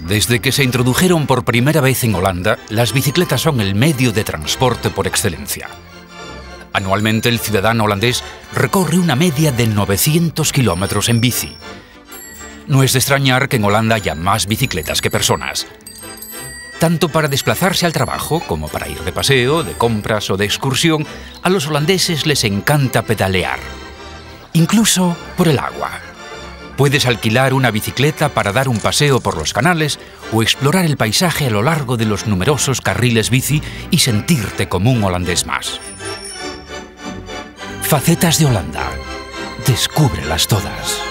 Desde que se introdujeron por primera vez en Holanda, las bicicletas son el medio de transporte por excelencia. Anualmente el ciudadano holandés recorre una media de 900 kilómetros en bici. No es de extrañar que en Holanda haya más bicicletas que personas. Tanto para desplazarse al trabajo como para ir de paseo, de compras o de excursión, a los holandeses les encanta pedalear. Incluso por el agua. Puedes alquilar una bicicleta para dar un paseo por los canales o explorar el paisaje a lo largo de los numerosos carriles bici y sentirte como un holandés más. Facetas de Holanda. Descúbrelas todas.